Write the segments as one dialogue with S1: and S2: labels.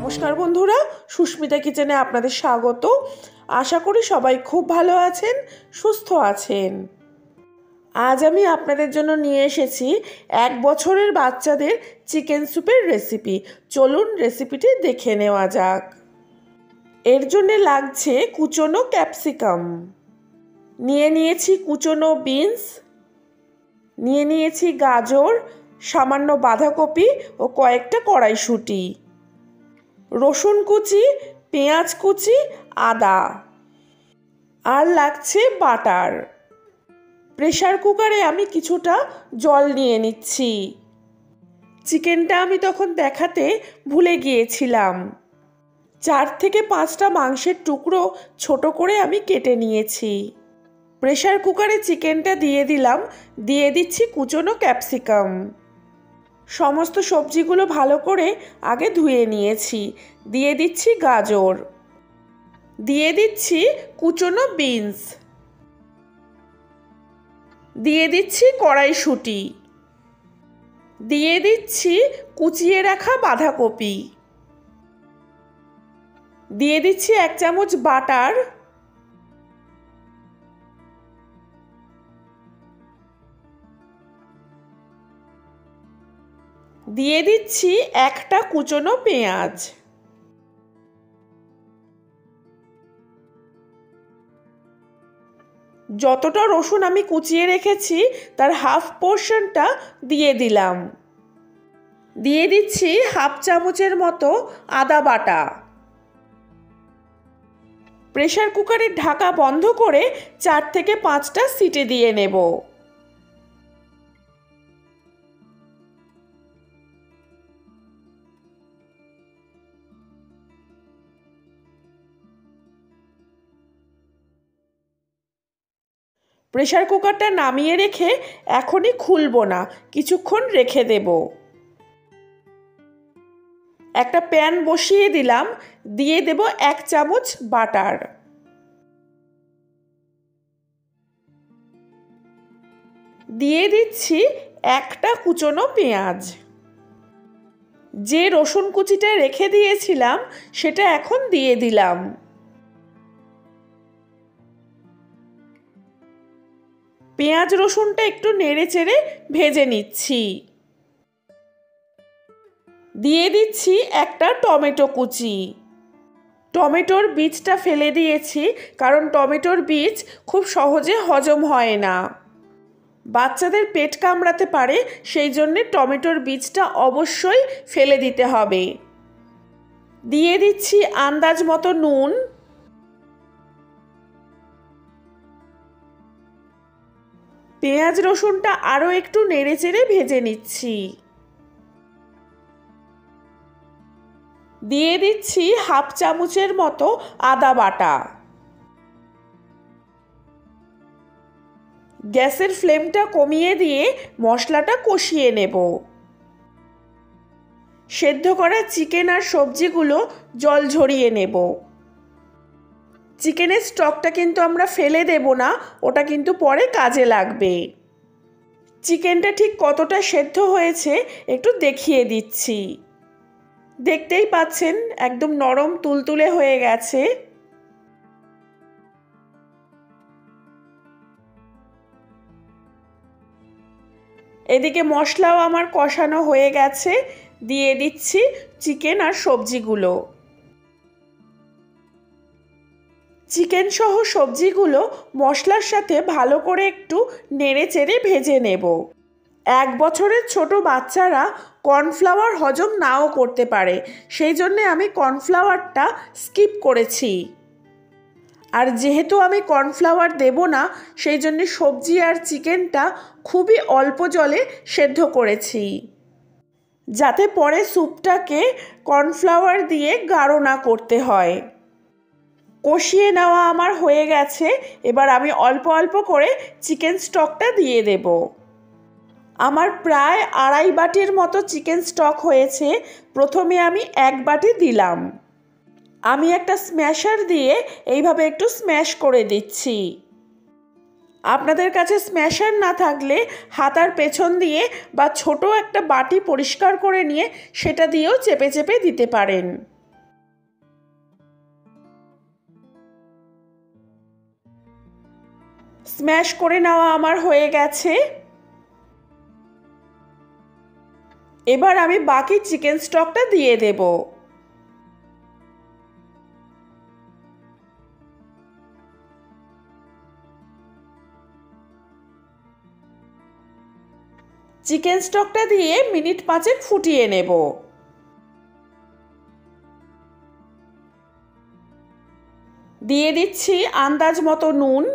S1: নমস্কার বন্ধুরা, সুস্মিতা কিচেনে আপনাদের স্বাগত। আশা করি সবাই খুব ভালো আছেন, সুস্থ আছেন। আজ আমি আপনাদের জন্য নিয়ে এসেছি 1 বছরের বাচ্চাদের চিকেন স্যুপের রেসিপি। চলুন রেসিপিটি দেখে নেওয়া যাক। এর জন্য লাগছে কুচনো ক্যাপসিকাম, নিয়ে নিয়েছি কুচনো বিনস, নিয়ে নিয়েছি গাজর, সামান্য বাঁধাকপি ও কয়েকটা কড়াইশুঁটি, রসুন কুচি, পেঁয়াজ কুচি, আদা, আর লাগছে বাটার। প্রেসার কুকারে আমি কিছুটা জল নিয়ে নিচ্ছি। চিকেনটা আমি তখন দেখাতে ভুলে গিয়েছিলাম। 4 থেকে 5টা মাংসের টুকরো ছোট করে আমি কেটে নিয়েছি। প্রেসার কুকারে চিকেনটা দিয়ে দিলাম, দিয়ে দিচ্ছি কুচনো ক্যাপসিকাম। সমস্ত সবজিগুলো ভালো করে আগে ধুয়ে নিয়েছি। দিয়ে দিচ্ছি গাজর, দিয়ে দিচ্ছি কুচনো বিনস, দিয়ে দিচ্ছি কড়াইশুঁটি, দিয়ে দিচ্ছি কুচিয়ে রাখা বাঁধাকপি, দিয়ে দিচ্ছি 1 চামচ বাটার, দিয়ে দিচ্ছি একটা কুচনো পেঁয়াজ, যতটা রসুন আমি কুচিয়ে রেখেছি তার হাফ পোর্শনটা দিয়ে দিলাম। দিয়ে দিচ্ছি 1/2 চামচের মতো আদা বাটা। প্রেসার কুকারের ঢাকা বন্ধ করে 4 থেকে 5টা সিটি দিয়ে নেব। প্রেসার কুকারটা নামিয়ে রেখে এখনই খুলব না, কিছুক্ষণ রেখে দেব। একটা প্যান বসিয়ে দিলাম, দিয়ে দেব 1 চামচ বাটার, দিয়ে দিচ্ছি একটা কুচনো পেঁয়াজ। যে রসুন কুচিটা রেখে দিয়েছিলাম সেটা এখন দিয়ে দিলাম। পেঁয়াজ রসুনটা একটু নেড়ে চেড়ে ভেজে নিচ্ছি। দিয়ে দিচ্ছি একটা টমেটো কুচি। টমেটোর বীজটা ফেলে দিয়েছি, কারণ টমেটোর বীজ খুব সহজে হজম হয় না, বাচ্চাদের পেট কামড়াতে পারে, সেই জন্যে টমেটোর বীজটা অবশ্যই ফেলে দিতে হবে। দিয়ে দিচ্ছি আন্দাজ মতো নুন, পেঁয়াজ রসুনটা আরও একটু নেড়ে চেড়ে ভেজে নিচ্ছি। দিয়ে দিচ্ছি 1/2 চামচের মতো আদা বাটা। গ্যাসের ফ্লেমটা কমিয়ে দিয়ে মশলাটা কষিয়ে নেব। সেদ্ধ করা চিকেন আর সবজিগুলো জল ঝরিয়ে নেব। চিকেনের স্টকটা কিন্তু আমরা ফেলে দেব না, ওটা কিন্তু পরে কাজে লাগবে। চিকেনটা ঠিক কতটা সেদ্ধ হয়েছে একটু দেখিয়ে দিচ্ছি। দেখতেই পাচ্ছেন একদম নরম তুলতুলে হয়ে গেছে। এদিকে মশলাও আমার কষানো হয়ে গেছে। দিয়ে দিচ্ছি চিকেন আর সবজিগুলো। চিকেন সহ সবজিগুলো মশলার সাথে ভালো করে একটু নেড়ে চেড়ে ভেজে নেব। 1 বছরের ছোট বাচ্চারা কর্নফ্লাওয়ার হজম নাও করতে পারে, সেই জন্যে আমি কর্নফ্লাওয়ারটা স্কিপ করেছি। আর যেহেতু আমি কর্নফ্লাওয়ার দেব না, সেই জন্যে সবজি আর চিকেনটা খুবই অল্প জলে সেদ্ধ করেছি, যাতে পরে স্যুপটাকে কর্নফ্লাওয়ার দিয়ে গাঢ় না করতে হয়। কষিয়ে নেওয়া আমার হয়ে গেছে। এবার আমি অল্প অল্প করে চিকেন স্টকটা দিয়ে দেব। আমার প্রায় 2.5 বাটির মতো চিকেন স্টক হয়েছে। প্রথমে আমি 1 বাটি দিলাম। আমি একটা স্ম্যাশার দিয়ে এইভাবে একটু স্ম্যাশ করে দিচ্ছি। আপনাদের কাছে স্ম্যাশার না থাকলে হাতার পেছন দিয়ে বা ছোট একটা বাটি পরিষ্কার করে নিয়ে সেটা দিয়েও চেপে চেপে দিতে পারেন। স্ম্যাশ করে নেওয়া আমার হয়ে গেছে। এবার আমি বাকি চিকেন স্টকটা দিয়ে দেব। চিকেন স্টকটা দিয়ে মিনিট 5 ফুটিয়ে নেব। দিয়ে দিচ্ছি আন্দাজ মতো নুন।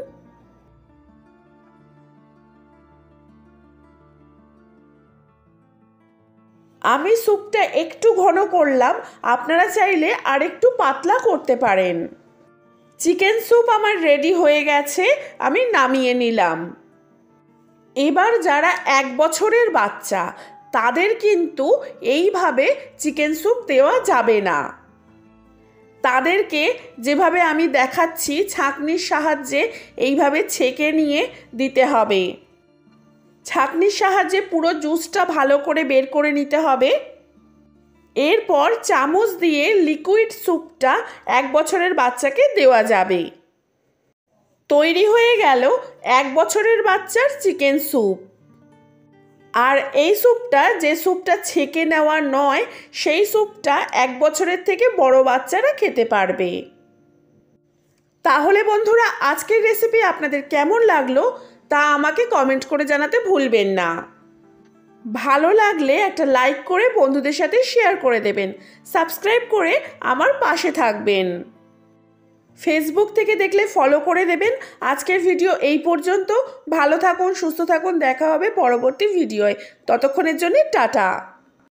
S1: আমি স্যুপটা একটু ঘন করলাম, আপনারা চাইলে আর একটু পাতলা করতে পারেন। চিকেন স্যুপ আমার রেডি হয়ে গেছে, আমি নামিয়ে নিলাম। এবার যারা 1 বছরের বাচ্চা তাদের কিন্তু এইভাবে চিকেন স্যুপ দেওয়া যাবে না। তাদেরকে যেভাবে আমি দেখাচ্ছি ছাঁকনির সাহায্যে এইভাবে ছেঁকে নিয়ে দিতে হবে। ছাঁকনির সাহায্যে পুরো জুসটা ভালো করে বের করে নিতে হবে। এরপর চামচ দিয়ে লিকুইড স্যুপটা 1 বছরের বাচ্চাকে দেওয়া যাবে। তৈরি হয়ে গেল 1 বছরের বাচ্চার চিকেন স্যুপ। আর এই স্যুপটা, যে স্যুপটা ছেঁকে নেওয়া নয়, সেই স্যুপটা 1 বছরের থেকে বড় বাচ্চারা খেতে পারবে। তাহলে বন্ধুরা, আজকের রেসিপি আপনাদের কেমন লাগলো তা আমাকে কমেন্ট করে জানাতে ভুলবেন না। ভালো লাগলে একটা লাইক করে বন্ধুদের সাথে শেয়ার করে দেবেন। সাবস্ক্রাইব করে আমার পাশে থাকবেন। ফেসবুক থেকে দেখলে ফলো করে দেবেন। আজকের ভিডিও এই পর্যন্ত। ভালো থাকুন, সুস্থ থাকুন, দেখা হবে পরবর্তী ভিডিওয়। ততক্ষণের জন্য টাটা।